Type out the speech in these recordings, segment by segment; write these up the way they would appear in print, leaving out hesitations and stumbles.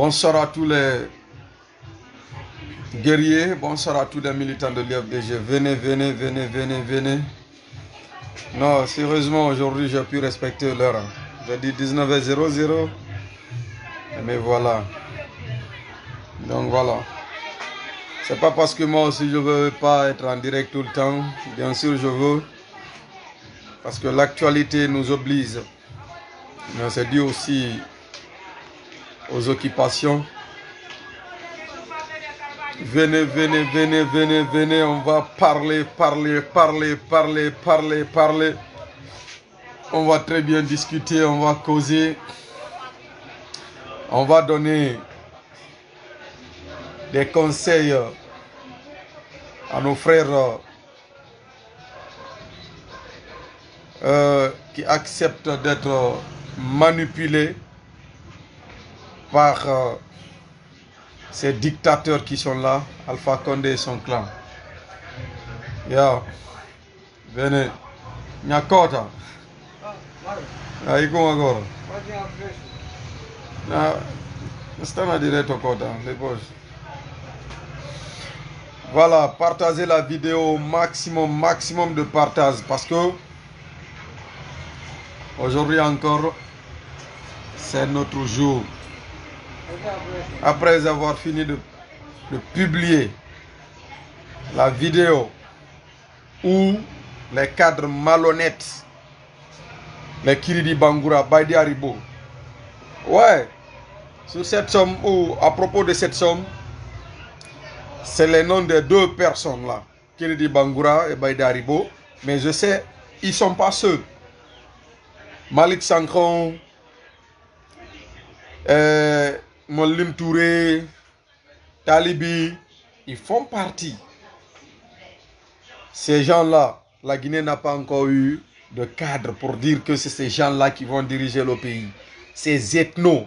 Bonsoir à tous les guerriers, bonsoir à tous les militants de l'IFDG. Venez, venez, venez, venez, venez. Non, sérieusement, aujourd'hui, j'ai pu respecter l'heure. J'ai dit 19h00. Mais voilà. Donc voilà. C'est pas parce que moi aussi je veux pas être en direct tout le temps. Bien sûr, je veux. Parce que l'actualité nous oblige. Mais c'est dû aussi aux occupations. Venez, venez, venez, venez, venez. On va parler. On va très bien discuter, on va causer. On va donner des conseils à nos frères qui acceptent d'être manipulés par ces dictateurs qui sont là, Alpha Condé et son clan. Venez. Nyakota. Aïko agora. Voilà, partagez la vidéo au maximum de partage parce que aujourd'hui encore c'est notre jour. Après avoir fini de publier la vidéo où les cadres malhonnêtes, les Kiridi Bangoura, Baïdi Haribo, ouais, sur cette somme ou à propos de cette somme, c'est les noms des deux personnes là, Kiridi Bangoura et Baïdi Haribo, mais je sais, ils ne sont pas seuls. Malik Sankron, Molim Touré, Talibi, ils font partie. Ces gens-là, la Guinée n'a pas encore eu de cadre pour dire que c'est ces gens-là qui vont diriger le pays. Ces ethnos,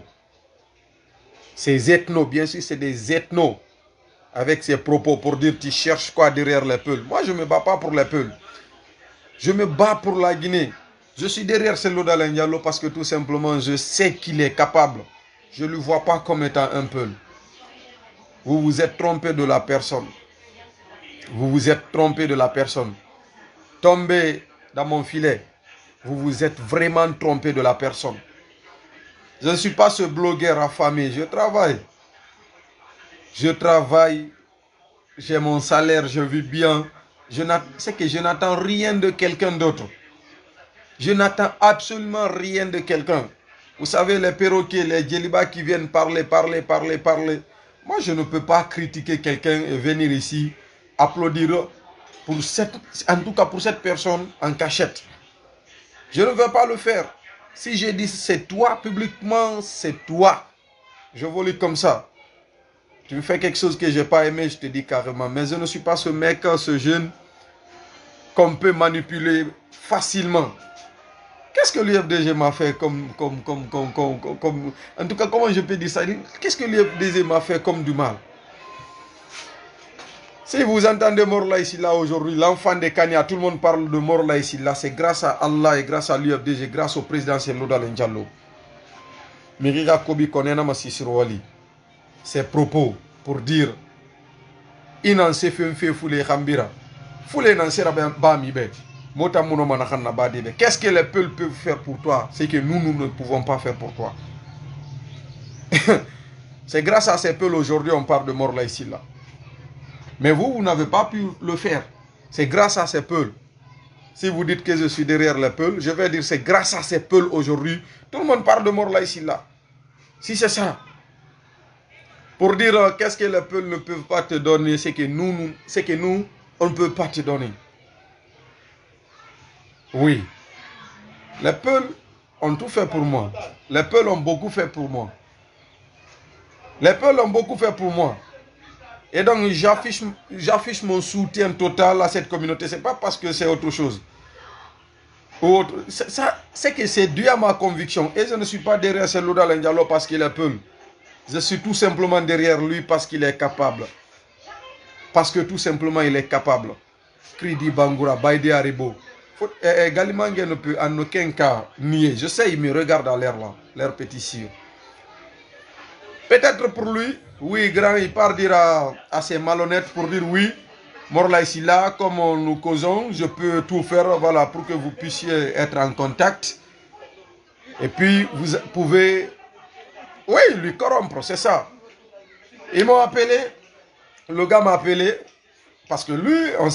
bien sûr, c'est des ethnos avec ces propos pour dire tu cherches quoi derrière les Peuls. Moi, je ne me bats pas pour les Peuls. Je me bats pour la Guinée. Je suis derrière Cellou Dalein Diallo parce que tout simplement, je sais qu'il est capable. Je ne le vois pas comme étant un Peul. Vous vous êtes trompé de la personne. Vous vous êtes trompé de la personne. Tombé dans mon filet. Vous vous êtes vraiment trompé de la personne. Je ne suis pas ce blogueur affamé. Je travaille. Je travaille. J'ai mon salaire. Je vis bien. C'est que je n'attends rien de quelqu'un d'autre. Je n'attends absolument rien de quelqu'un. Vous savez, les perroquets, les djellibas qui viennent parler. Moi, je ne peux pas critiquer quelqu'un et venir ici applaudir pour en tout cas pour cette personne en cachette. Je ne veux pas le faire. Si je dis c'est toi publiquement, c'est toi. Je vous lis comme ça. Tu me fais quelque chose que je n'ai pas aimé, je te dis carrément. Mais je ne suis pas ce mec, ce jeune qu'on peut manipuler facilement. Qu'est-ce que l'IFDG m'a fait comme... En tout cas, comment je peux dire ça? Qu'est-ce que l'IFDG m'a fait comme du mal? Si vous entendez Morla ici, là, aujourd'hui, l'enfant de Kenya, tout le monde parle de Morla ici, là, c'est grâce à Allah et grâce à l'IFDG, grâce au président Cellou Dalein Diallo. Miriga Kobi Konena Massisirwali. Ses propos pour dire Inanse Femfe Foulé Khambira. Foulé Nansera Bamibe. Qu'est-ce que les Peuls peuvent faire pour toi? C'est que nous ne pouvons pas faire pour toi. C'est grâce à ces Peuls aujourd'hui on parle de Morla ici là. Mais vous n'avez pas pu le faire. C'est grâce à ces Peuls. Si vous dites que je suis derrière les Peuls, je vais dire c'est grâce à ces Peuls aujourd'hui. Tout le monde parle de Morla ici là. Si c'est ça. Pour dire qu'est-ce que les Peuls ne peuvent pas te donner, c'est que nous, on ne peut pas te donner. Oui. Les Peuls ont tout fait pour moi. Les Peuls ont beaucoup fait pour moi. Les Peuls ont beaucoup fait pour moi. Et donc, j'affiche mon soutien total à cette communauté. Ce n'est pas parce que c'est autre chose. C'est que c'est dû à ma conviction. Et je ne suis pas derrière Cellou Dalein Diallo parce qu'il est Peul. Je suis tout simplement derrière lui parce qu'il est capable. Parce que tout simplement, il est capable. Kridi Bangoura, Baïdi Haribo. Galimangue ne peut en aucun cas nier. Je sais, il me regarde à l'air là, l'air pétition. Peut-être pour lui, oui, grand, il part dire à ses malhonnêtes pour dire oui, Morla ici là, comme nous causons, je peux tout faire, voilà, pour que vous puissiez être en contact. Et puis, vous pouvez, oui, lui corrompre, c'est ça. Ils m'ont appelé, le gars m'a appelé, parce que lui, on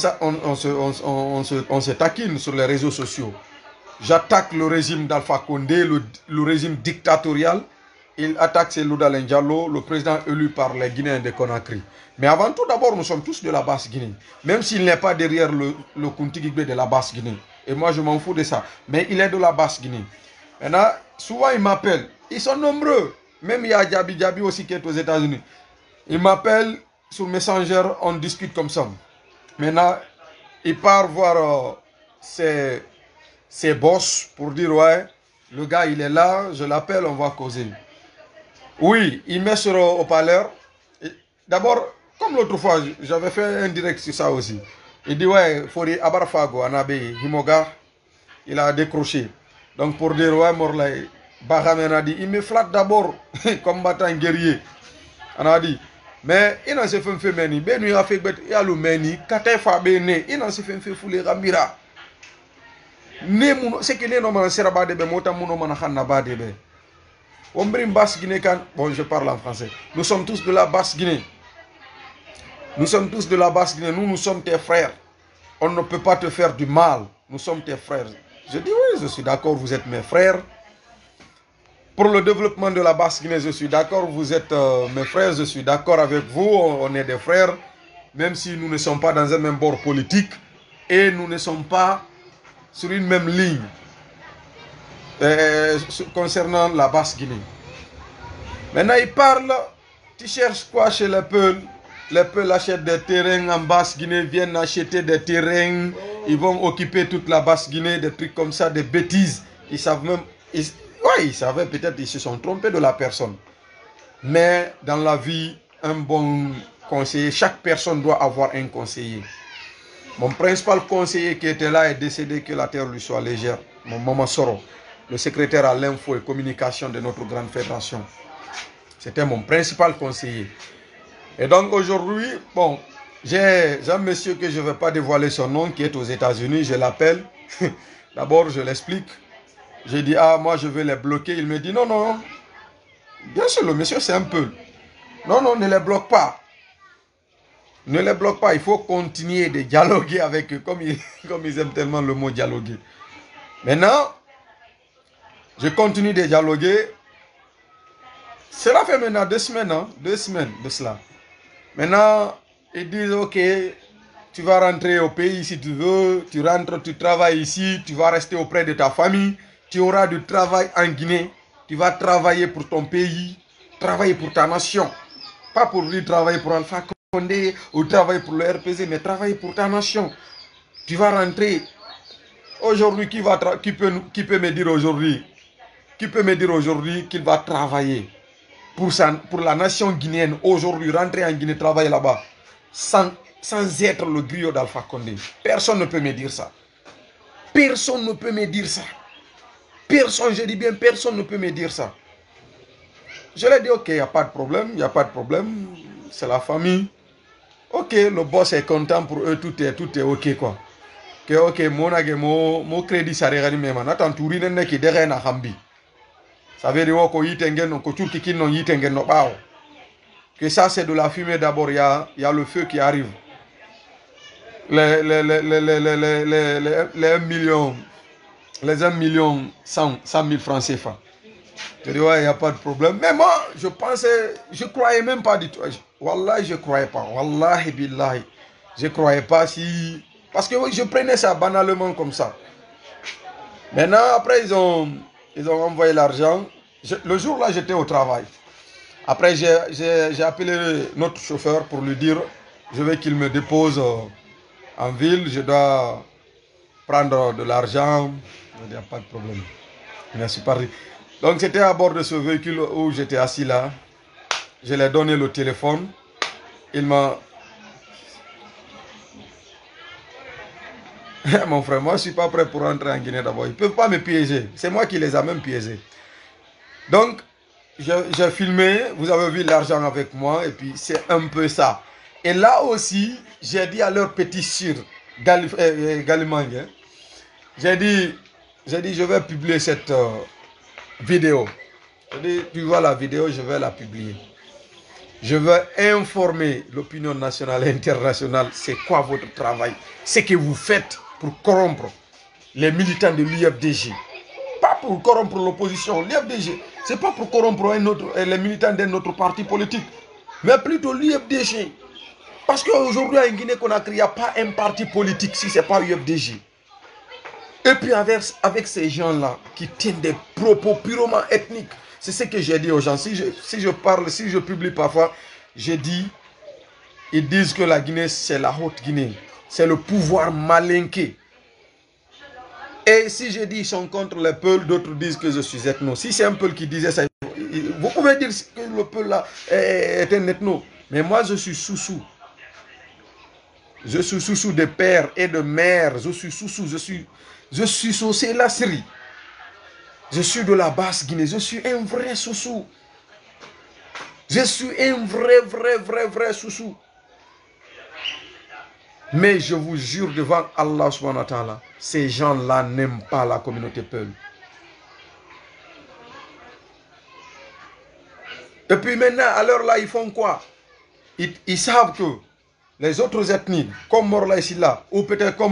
se taquine sur les réseaux sociaux. J'attaque le régime d'Alpha Condé, le régime dictatorial. Il attaque Selouda Diallo, le président élu par les Guinéens de Conakry. Mais avant tout, d'abord, nous sommes tous de la Basse-Guinée. Même s'il n'est pas derrière le Kuntigibé de la Basse-Guinée. Et moi, je m'en fous de ça. Mais il est de la Basse-Guinée. Maintenant, souvent, ils m'appellent. Ils sont nombreux. Même il y a Djabi aussi qui est aux États-Unis. Ils m'appellent sur Messenger, on discute comme ça. Maintenant, il part voir ses boss pour dire, ouais, le gars, il est là, je l'appelle, on va causer. Oui, il met sur haut-parleur. D'abord, comme l'autre fois, j'avais fait un direct sur ça aussi. Il dit, ouais, Fori Abarfago, Anabe, Himoga, il a décroché. Donc pour dire, ouais, Morlay, Bahamen a dit, il me flatte d'abord, combattant guerrier. On a dit, mais il n'en s'est fait meni, ben il a fait bête, il a le meni, Katefa bene, il n'en s'est fait fouler Ramira. C'est que les noms sera pas de be, mota mouno manachana ba de be. Bon, je parle en français. Nous sommes tous de la Basse-Guinée. Nous sommes tous de la Basse-Guinée. Nous sommes tes frères. On ne peut pas te faire du mal. Nous sommes tes frères. Je dis oui, je suis d'accord, vous êtes mes frères. Pour le développement de la Basse-Guinée, je suis d'accord, vous êtes mes frères. Je suis d'accord avec vous, on est des frères. Même si nous ne sommes pas dans un même bord politique. Et nous ne sommes pas sur une même ligne. Concernant la Basse-Guinée. Maintenant, il parle, tu cherches quoi chez les Peuls? Les Peuls achètent des terrains en Basse-Guinée, viennent acheter des terrains, ils vont occuper toute la Basse-Guinée, des trucs comme ça, des bêtises. Ils savent même, ils savaient peut-être, ils se sont trompés de la personne. Mais dans la vie, un bon conseiller, chaque personne doit avoir un conseiller. Mon principal conseiller qui était là est décédé, que la terre lui soit légère. Mon maman Soro, le secrétaire à l'info et communication de notre grande fédération. C'était mon principal conseiller. Et donc aujourd'hui, bon, j'ai un monsieur que je ne vais pas dévoiler son nom, qui est aux États-Unis, je l'appelle. D'abord, je l'explique. J'ai dit, ah, moi je vais les bloquer. Il me dit, non, non. Bien sûr, le monsieur, c'est un peu. Non, non, ne les bloque pas. Ne les bloque pas. Il faut continuer de dialoguer avec eux, comme ils aiment tellement le mot dialoguer. Maintenant, je continue de dialoguer. Cela fait maintenant 2 semaines, hein, 2 semaines de cela. Maintenant, ils disent, ok, tu vas rentrer au pays si tu veux, tu rentres, tu travailles ici, tu vas rester auprès de ta famille, tu auras du travail en Guinée, tu vas travailler pour ton pays, travailler pour ta nation. Pas pour lui travailler pour Alpha Condé ou travailler pour le RPZ, mais travailler pour ta nation. Tu vas rentrer. Aujourd'hui, qui peut me dire aujourd'hui, qu'il va travailler pour la nation guinéenne aujourd'hui, rentrer en Guinée, travailler là-bas, sans être le griot d'Alpha Condé? Personne ne peut me dire ça. Personne ne peut me dire ça. Personne, je dis bien, personne ne peut me dire ça. Je leur ai dit, ok, il n'y a pas de problème, il n'y a pas de problème, c'est la famille. Ok, le boss est content pour eux, tout est ok, quoi. Ok, mon crédit, ça regarde même. Attends, tu ris, n'est-ce qui derrière na hambi. Ça veut dire que ça, c'est de la fumée d'abord. Il y a le feu qui arrive. Les 1 million, les 1 million 100 000 francs CFA. Je dis, ouais, il n'y a pas de problème. Mais moi, je pensais, je ne croyais même pas du tout. Wallah, je ne croyais pas. Wallahi billahi. Je ne croyais pas si... Parce que je prenais ça banalement comme ça. Maintenant, après, ils ont envoyé l'argent. Le jour-là, j'étais au travail. Après, j'ai appelé notre chauffeur pour lui dire, je veux qu'il me dépose en ville. Je dois prendre de l'argent. Il n'y a pas de problème. Merci, Paris. Donc, c'était à bord de ce véhicule où j'étais assis là. Je lui ai donné le téléphone. Il m'a... Mon frère, moi, je ne suis pas prêt pour rentrer en Guinée d'abord. Ils ne peuvent pas me piéger. C'est moi qui les ai même piégés. Donc, j'ai filmé, vous avez vu l'argent avec moi, et puis c'est un peu ça. Et là aussi, j'ai dit à leur petit sire, Galimang, hein, j'ai dit, je vais publier cette vidéo. J'ai dit, tu vois la vidéo, je vais la publier. Je veux informer l'opinion nationale et internationale, c'est quoi votre travail, ce que vous faites pour corrompre les militants de l'UFDG. Pas pour corrompre l'opposition. L'UFDG, c'est pas pour corrompre les militants d'un autre parti politique, mais plutôt l'UFDG. Parce qu'aujourd'hui, en Guinée-Conakry, il n'y a pas un parti politique si ce n'est pas l'UFDG. Et puis avec ces gens-là qui tiennent des propos purement ethniques, c'est ce que j'ai dit aux gens. Si je parle, si je publie parfois, j'ai dit, ils disent que la Guinée, c'est la Haute-Guinée. C'est le pouvoir malinqué. Et si je dis qu'ils sont contre les Peuls, d'autres disent que je suis ethno. Si c'est un Peul qui disait ça, vous pouvez dire que le Peul là est un ethno. Mais moi, je suis Soussou. Je suis Soussou de père et de mère. Je suis Soussou. Je suis Sosé la Syrie. Je suis de la basse Guinée. Je suis un vrai Soussou. Je suis un vrai Soussou. Mais je vous jure devant Allah subhanahu wa ta'ala, ces gens-là n'aiment pas la communauté Peul. Et puis maintenant, à l'heure là, ils font quoi? Ils savent que les autres ethnies, comme Morla ici là, ou peut-être comme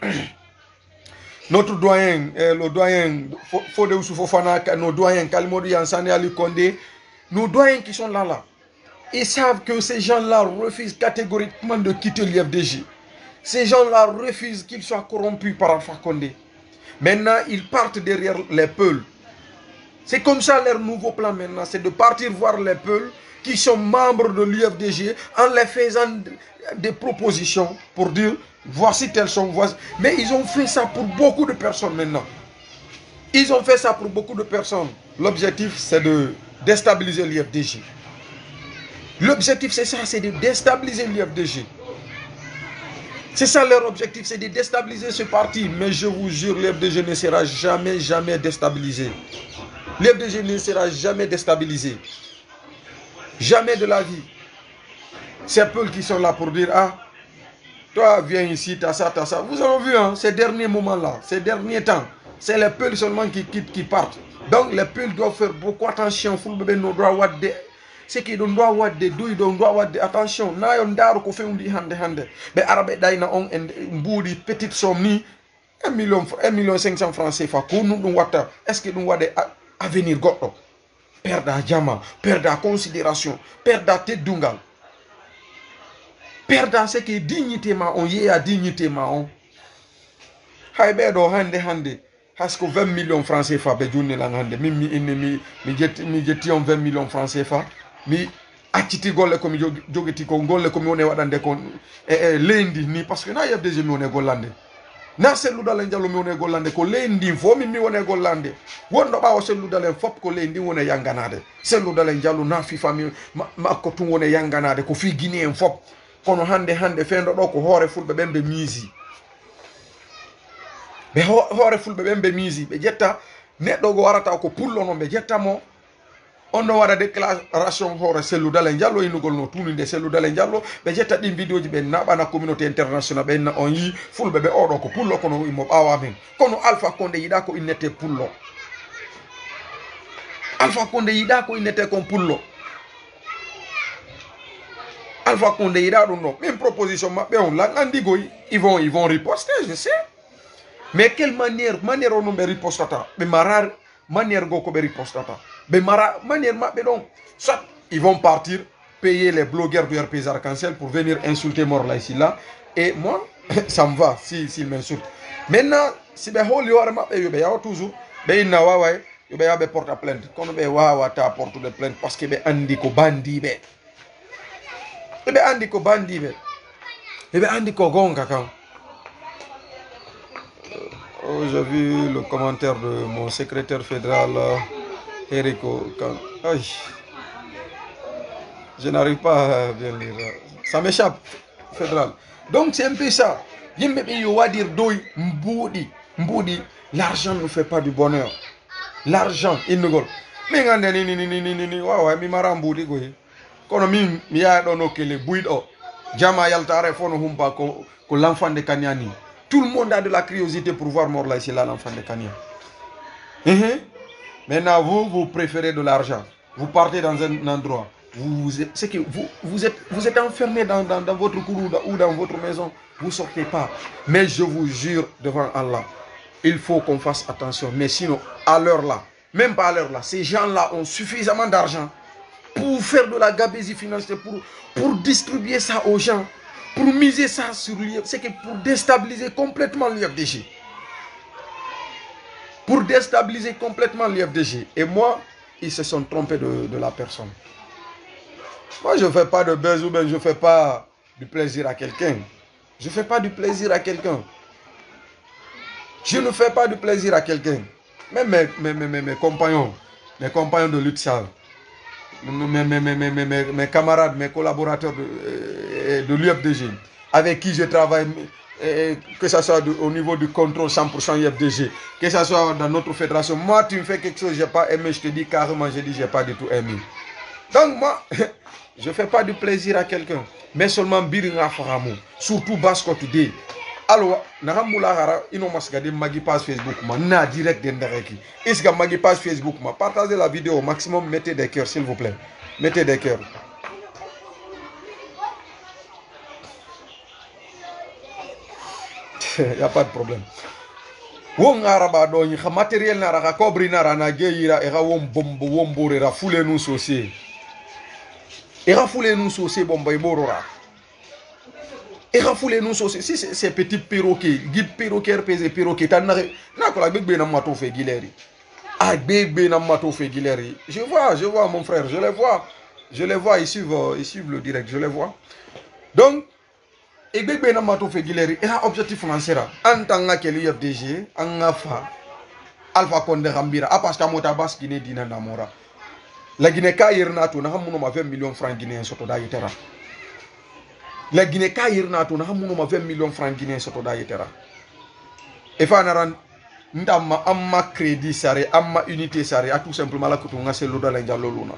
notre doyen, le doyen Fodé Oussou Fofana, nos doyens Kalimodi Yansane Ali Kondé, nos doyens qui sont là, ils savent que ces gens-là refusent catégoriquement de quitter l'IFDG. Ces gens-là refusent qu'ils soient corrompus par Alpha Condé. Maintenant, ils partent derrière les Peuls. C'est comme ça leur nouveau plan maintenant, c'est de partir voir les Peuls qui sont membres de l'UFDG en les faisant des propositions pour dire voici telles sont, voici. Mais ils ont fait ça pour beaucoup de personnes maintenant. Ils ont fait ça pour beaucoup de personnes. L'objectif, c'est de déstabiliser l'UFDG. L'objectif, c'est ça, c'est de déstabiliser l'UFDG. C'est ça leur objectif, c'est de déstabiliser ce parti. Mais je vous jure, l'UFDG ne sera jamais déstabilisé. L'UFDG ne sera jamais déstabilisé. Jamais de la vie. C'est Peul qui sont là pour dire, ah, toi viens ici, t'as ça. Vous avez vu, hein, ces derniers moments-là, ces derniers temps, c'est les Peuls seulement qui quittent, qui partent. Donc les Peuls doivent faire beaucoup attention. Ce qui doit avoir des douilles, doit avoir des attention. Na yon daru ko fait hande. Be arabe daina on en mboudi petite somme ni 1 million 500 francs CFA ko nous wata. Est-ce que nous wade avenir goto? Perdre jama, perdre considération, perdre tête dungal. Perdre ce qui est dignité ma on yé à dignité ma on. Haybe do hande. Hasko 20 millions francs CFA be journée lang hande. Mi jetti on 20 millions francs CFA. Mi aciti golle ko mi jogiti ko golle ko mi woni wadande ko lendi ni parce que na UFDG mi woni gollande na selludalen jallo mi woni gollande ko lendi fo mi woni gollande wondo bawo selludalen fop ko lendi woni yanganade selludalen jallo na fifa mi makko tun woni yanganade ko fi Guinée en fop kono hande fendo do ko hoore fulbe bembe misi be hoore fulbe bembe misi be jetta neddo go warata ko pullo non be jetta mo on no wada déclaration hoore Cellou Dalein Diallo inugol no tuninde Cellou Dalein Diallo be jetta din vidéo ji be nabana communauté internationale be na on yi fulbe be odo ko pullo kono imo bawa men kono Alpha Condé yida ko innete pullo Alpha Condé yida ko innete kon pullo Alpha Condé yida do no même proposition mabbe on la andi goy ils vont riposter je sais mais quelle manière on no be ripostata be marar manière go ko be ripostata soit ils vont partir payer les blogueurs du RPZ Arc-en-Ciel pour venir insulter Morla ici là et moi ça me va s'ils m'insultent. Maintenant si be holi wara mabbe yo be yaw toujours be inna wawa yo be yabe porte plainte kono be wawa ta porte de plainte parce que be andi ko bandi be andi ko bandi be be andi ko gonga kan. Oh, j'ai vu le commentaire de mon secrétaire fédéral Erico. Aïe. Je n'arrive pas à bien lire. Ça m'échappe, fédéral. Donc c'est un peu ça. L'argent ne fait pas du bonheur. L'argent, il ne goal. Mi ngande ni wa mi marambudi go. Kono mi ya dono kele buido. Jama yaltare fono humpa ko l'enfant de Kanyani. Tout le monde a de la curiosité pour voir Morla ici là l'enfant de Kanya. Maintenant vous préférez de l'argent. Vous partez dans un endroit. C'est que vous êtes enfermé dans votre cour ou dans votre maison. Vous ne sortez pas. Mais je vous jure devant Allah, il faut qu'on fasse attention. Mais sinon, à l'heure là, même pas à l'heure là, ces gens-là ont suffisamment d'argent pour faire de la gabésie financière, pour distribuer ça aux gens, pour miser ça sur l'IFDG. C'est que pour déstabiliser complètement l'IFDG. Pour déstabiliser complètement l'IFDG. Et moi, ils se sont trompés de la personne. Moi, je ne fais pas de buzz ou bien je ne fais pas du plaisir à quelqu'un. Je ne fais pas du plaisir à quelqu'un. Je ne fais pas du plaisir à quelqu'un. Même mes compagnons de lutte savent. Mes camarades, mes collaborateurs de l'UFDG, avec qui je travaille, que ce soit au niveau du contrôle 100% UFDG, que ce soit dans notre fédération. Moi, tu me fais quelque chose, je n'ai pas aimé, je te dis carrément, je dis, je n'ai pas du tout aimé. Donc moi, je ne fais pas du plaisir à quelqu'un, mais seulement biringa faramu, surtout Basco Today. Alors, naramula ino masgade magi page Facebook ma na direct dendereki. Est-ce que magi page Facebook ma partagez la vidéo au maximum, mettez des cœurs s'il vous plaît. Mettez des cœurs. Il n'y a pas de problème. Won araba do ni matériel na raka kobri na rana geira era won bombo won borera foule nous saucer. Era foule nous saucer bomba iborora. Era foule nous saucer. Si ces petits perroquets, guide perroquet pèse perroquet tanare na ko la bébé na mato fe gileri. Ah bébé na mato fe gileri. Je vois mon frère, je les vois, ils suivent le direct, je les vois. Donc et bébé na mato fe gileri era objectif financier en tant que l'UFDG en fa Alpha Condé Rambira a parce que mota bas Guinée dina namora la Guinée ka yerna to na hamuno ma 20 millions francs guinéens soto da yetera la Guinée ka yerna to na hamuno ma 20 millions francs guinéens soto da yetera e fa naran ndamma amma crédit sare amma unité sare a tout simplement la kutu ngase lo da la njallo luna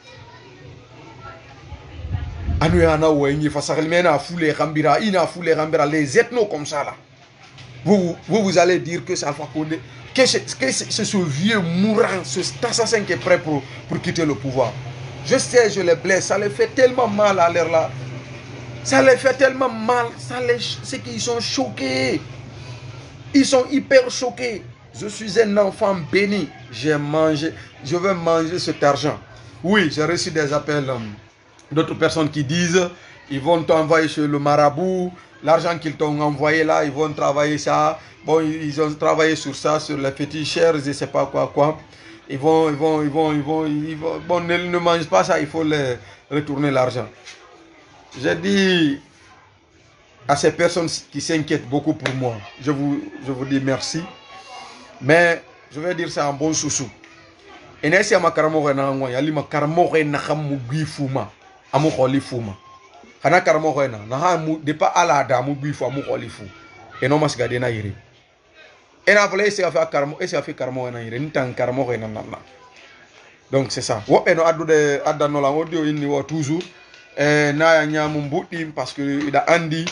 anu yana wengi fasakal mena foulé Rambira ina foulé Rambira les ethnos comme ça là vous allez dire que c'est Alpha Condé que c'est ce vieux mourant ce assassin qui est prêt pour quitter le pouvoir. Je sais, je les blesse, ça les fait tellement mal à l'air là, ça les fait tellement mal, c'est qu'ils sont choqués, ils sont hyper choqués. Je suis un enfant béni, je veux manger cet argent. Oui, j'ai reçu des appels d'autres personnes qui disent ils vont t'envoyer chez le marabout, l'argent qu'ils t'ont envoyé là, ils vont travailler ça. Bon, ils ont travaillé sur ça, sur les féticheurs, je ne sais pas quoi. Ils vont, bon, ne mangent pas ça, il faut les retourner l'argent. J'ai dit à ces personnes qui s'inquiètent beaucoup pour moi, je vous dis merci, mais je vais dire ça en bon sous-sous. Et nest ma karamo na ngwa yali ma karamo na khamu gifuma amu kholi fuma kana karamo na ha mu de pas ala da mu gifu amu kholi fu et non mas gade na yiri et na volé c'est fait karamo et c'est fait karamo na yiri ntan karamo na nana. Donc c'est ça wo eno adude adano la audio inni wo toujours na ya nyamu mbudi parce que ida andi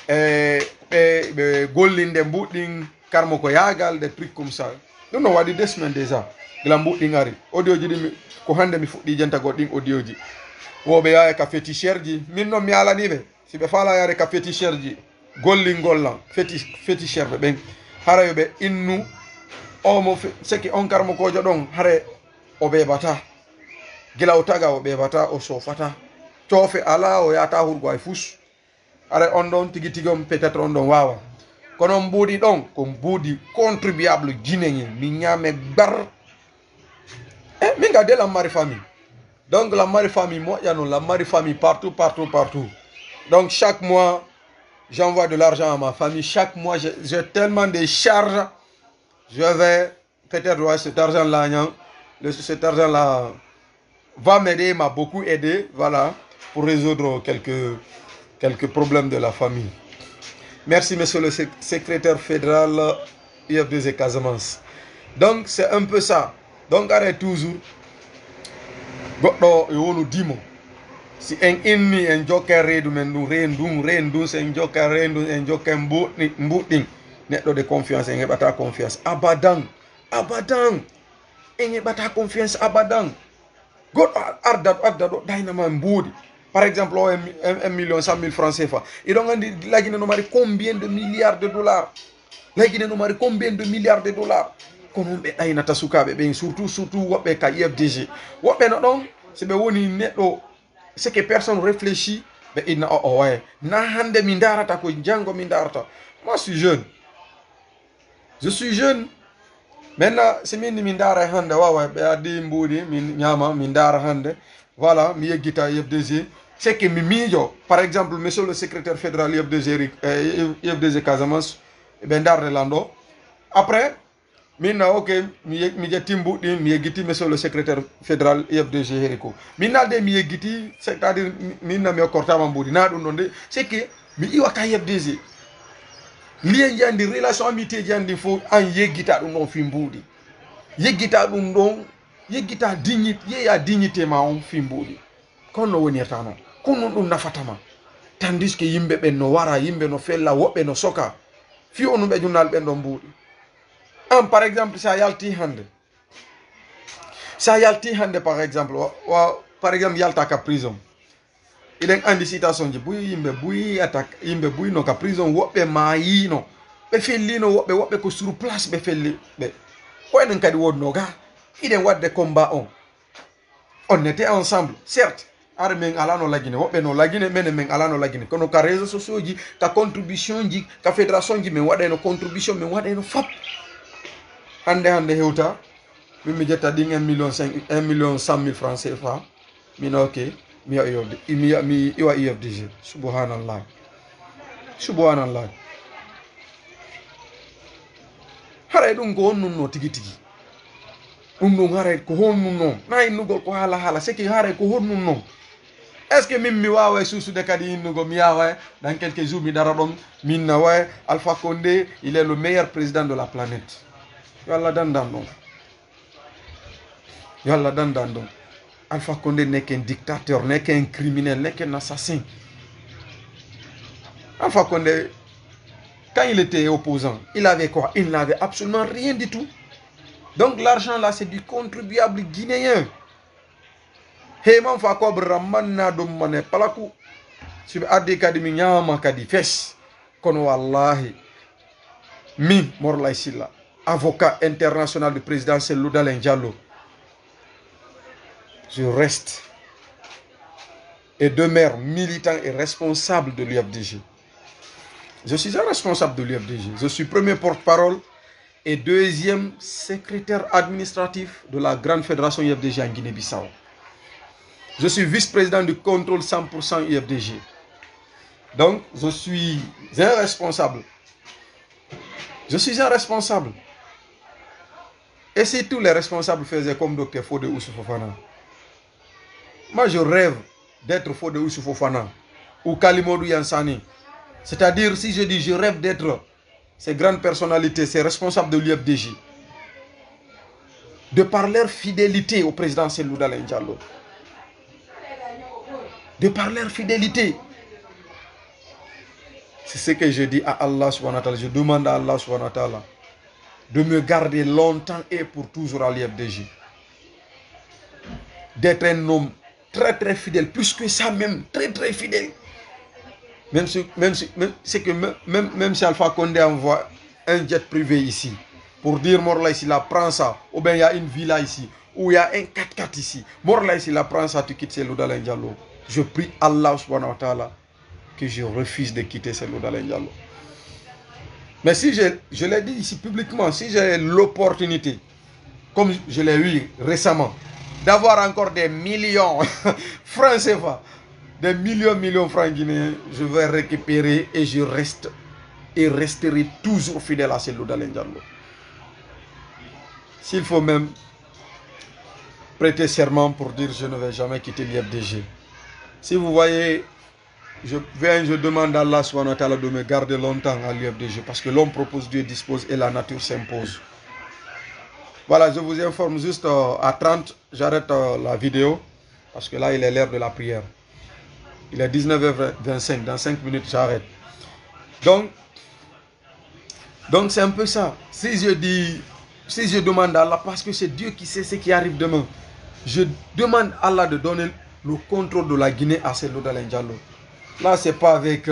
golinde mbudi karmo ko yagal des trucs comme ça. Non non wadi des semaines déjà la mbudi ngari audio ji di ko hande mi fuddi janta go din audio ji wobe ya ka féticheur ji min no mi ala ni be si be fala ya ka féticheur ji golli gollan féticheur be ben hara yobe innu o mo seki on karmo ko jodon hare o be bata gila o taga o be bata o sofata tofe ala o yata hurgo ay fus are on don tigi tigom peut-être on don wawa kono mbudi don ko mbudi contribuable guinéen mi nyame bar minga de la mari famille. Donc la mari famille, moi, il y a la mari famille partout. Donc chaque mois, j'envoie de l'argent à ma famille. Chaque mois, j'ai tellement de charges. Je vais peut-être voir cet argent-là. Cet argent-là va m'aider, m'a beaucoup aidé, voilà, pour résoudre quelques problèmes de la famille. Merci, monsieur le secrétaire fédéral UFDG Casamance. Donc c'est un peu ça. Donc arrête toujours. goɗɗo e wonu dimo si en inni en jokka reedu men ɗum rendum so en jokka rendu en jokka mbuɗɗin neɗɗo de confiance en heɓata confiance abadan en heɓata confiance abadan. Goɗɗo arda ɗo ɗaynama mbuuɗi par exemple o 1 million 100 000 francs CFA iɗon andi lagine no mari combien de milliards de dollars lagine no mari combien de milliards de dollars kono on ɓe ɗaynata sukaɓe ɓen surtout woɓɓe ka IFDG woɓɓe no ɗon so ɓe woni neɗɗo c'est que personne réfléchit ɓe inna waye na hande mi darata ko janggo mi darata. Moi je suis jeune maintenant si min min dara hande wawa ɓe addi mbuuɗi min ñama min dara hande voilà mi yeggita IFDG c'est que mi miijo par exemple monsieur le secrétaire fédéral IFDG Casamance ɓe darde lando après min ok mi jetti mbuɗɗi mi yeggiti monsieur le secrétaire fédéral IFDG Hérico min nalde mi yeggiti c'est à dire minna mi hokkortama mbuuɗi na ɗum ɗon de c'est que mi iwaka IFDG lien jandi relation amitié jandi fo an yeggita ɗum ɗon fi mbuuɗi yeggita ɗum ɗon yeggita yeeya dignité ma on fi mbuuɗi kono no wonirta noon kono ɗum nafatama tandis que yimɓe ɓen no wara yimɓe no fella woɓɓe no soka fi onum ɓe junnal ɓen ɗon mbuuɗi an par exemple sa yalti hande par exemple par exemple yalta ka prison iɗen andi citation ji buyi yimɓe buyino ka prison woɓɓe mayino ɓe fellino woɓɓe ko sur place ɓe felli ɓe ko enen kadi wonno ga iɗen wadde combat on était ensemble certes are min alano lagine woɓɓe no lagine menen min alano lagine kono ka réseaux sociaux ji ka contribution ji ka fédération ji min waɗeno contribution min waɗeno fop hande hewta min mi jetta ɗin 1 million 100 000 francs CFA min ok mi iwa IFDG subhanallah haray ɗum ko honnunno tigi ɗum ɗum haray ko honnunno na innugol ko haala c'est que haray ko honnunno est ce que min mi wawa susude kadi innugo mi yawa dans quelques jours mi dara ɗon min na way Alpha Condé il est le meilleur président de la planète yo Allah dandan ɗon Alpha Condé n'est qu'un dictateur, n'est qu'un criminel, n'est qu'un assassin. Alpha Condé, quand il était opposant, il avait quoi? Il n'avait absolument rien du tout. Donc l'argent là, c'est du contribuable guinéen. Heyman Fakob Ramanna Domane Palaku. Si vous avez dit nyama kadi fes, kono wallahi, mi Morlaye Sylla, avocat international du président Cellou Dalein Diallo. Je reste et demeure militant et responsable de l'UFDG. Je suis un responsable de l'UFDG. Je suis premier porte-parole et deuxième secrétaire administratif de la grande fédération UFDG en Guinée-Bissau. Je suis vice-président du contrôle 100% UFDG. Donc, je suis un responsable. Je suis un responsable. Et si tous les responsables faisaient comme Dr Fodé Oussou Fofana, moi, je rêve d'être Fodé Oussou Fofana ou Kalimodou Yansani. C'est-à-dire, si je dis je rêve d'être ces grandes personnalités, ces responsables de l'UFDG, de par leur fidélité au président Cellou Dalein Diallo, de par leur fidélité. C'est ce que je dis à Allah subhanahu wa ta'ala. Je demande à Allah subhanahu wa ta'ala de me garder longtemps et pour toujours à l'UFDG. D'être un homme très fidèle, plus que ça même, très fidèle. Même si Alpha Condé envoie un jet privé ici, pour dire Morlaye Sylla prend ça, ou bien il y a une villa ici, ou il y a un 4x4 ici, Morlaye Sylla prend ça, tu quittes Cellou Dalein Diallo. Je prie Allah subhanahu wa ta'ala que je refuse de quitter Cellou Dalein Diallo. Mais si je l'ai dit ici publiquement, si j'ai l'opportunité, comme je l'ai eu récemment, d'avoir encore des millions francs CFA, des millions francs guinéens, je vais récupérer et je reste et resterai toujours fidèle à Cellou Dalein Diallo. S'il faut même prêter serment pour dire je ne vais jamais quitter l'UFDG. Si vous voyez, je demande à Allah subhanahu wa ta'ala de me garder longtemps à l'UFDG parce que l'homme propose, Dieu dispose et la nature s'impose. Voilà, je vous informe juste à 30, j'arrête la vidéo. Parce que là, il est l'heure de la prière. Il est 19h25. Dans 5 minutes, j'arrête. Donc c'est un peu ça. Si je demande à Allah, parce que c'est Dieu qui sait ce qui arrive demain, je demande à Allah de donner le contrôle de la Guinée à Cellou Dalein Diallo. Là, c'est pas avec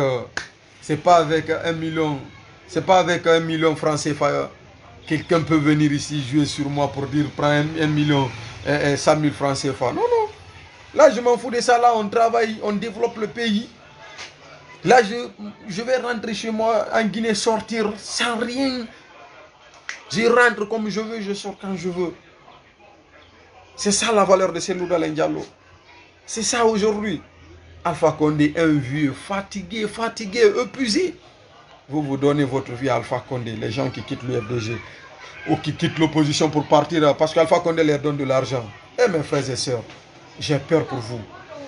1 million, c'est pas avec 1 million francs CFA. Quelqu'un peut venir ici jouer sur moi pour dire prends 1 million et 100 000 francs CFA. Non, non. Là, je m'en fous de ça. Là, on travaille, on développe le pays. Là, je vais rentrer chez moi en Guinée, sortir sans rien. Je rentre comme je veux, je sors quand je veux. C'est ça la valeur de Cellou Dalein Diallo. C'est ça aujourd'hui. Alpha Condé, un vieux, fatigué, épuisé. Vous donnez votre vie à Alpha Condé, les gens qui quittent le FDG ou qui quittent l'opposition pour partir parce qu'Alpha Condé leur donne de l'argent. Eh mes frères et sœurs, j'ai peur pour vous.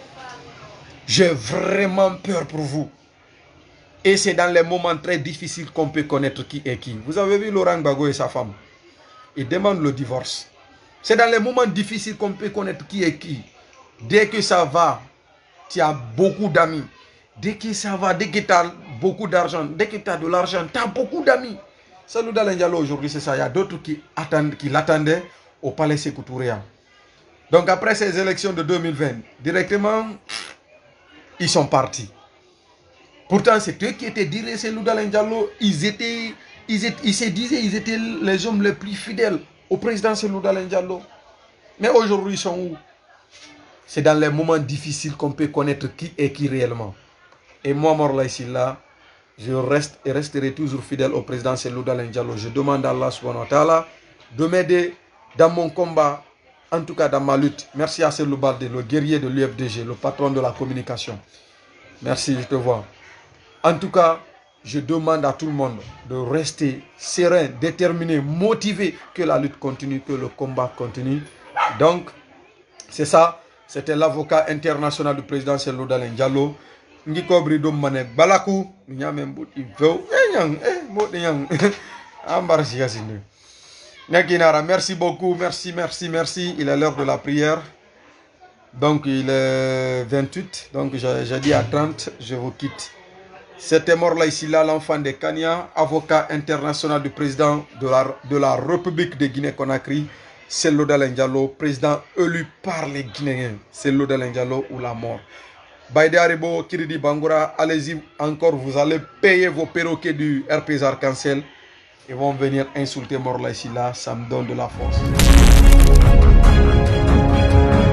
J'ai vraiment peur pour vous. Et c'est dans les moments très difficiles qu'on peut connaître qui est qui. Vous avez vu Laurent Gbagbo et sa femme. Ils demandent le divorce. C'est dans les moments difficiles qu'on peut connaître qui est qui. Dès que ça va, tu as beaucoup d'amis. Dès que ça va, dès que tu as beaucoup d'argent, dès que tu as de l'argent, tu as beaucoup d'amis. Cellou Dalein Diallo aujourd'hui, c'est ça. Il y a d'autres qui l'attendaient au palais Sékou Touré. Donc après ces élections de 2020, directement, ils sont partis. Pourtant, c'est eux qui étaient dirigés, Cellou Dalein Diallo. Ils se disaient, ils étaient les hommes les plus fidèles au président Cellou Dalein Diallo. Mais aujourd'hui, ils sont où? C'est dans les moments difficiles qu'on peut connaître qui est qui réellement. Et moi, Morlaye Sylla, je reste et resterai toujours fidèle au président Cellou Dalein Diallo. Je demande à Allah subhanahu wa ta'ala de m'aider dans mon combat, en tout cas dans ma lutte. Merci à Cellou Baldé, le guerrier de l'UFDG, le patron de la communication. Merci, je te vois. En tout cas, je demande à tout le monde de rester serein, déterminé, motivé, que la lutte continue, que le combat continue. Donc, c'est ça. C'était l'avocat international du président Cellou Dalein Diallo. Ngikobri dom manek balaku nyamem but ivew yang ambarsi yasine. Nakinara, merci beaucoup, merci. Il est l'heure de la prière. Donc il est 28, donc j'ai dit à 30, je vous quitte. C'était Morlaye Sylla, l'enfant de Kania, avocat international du président de la République de Guinée-Conakry, Cellou Dalein Diallo, président élu par les Guinéens. Cellou Dalein Diallo ou la mort. Baïdé Aribo, Kiridi Bangoura, allez-y encore, vous allez payer vos perroquets du RPS Arc-en-Ciel. Ils vont venir insulter Morlaye Sylla, ça me donne de la force.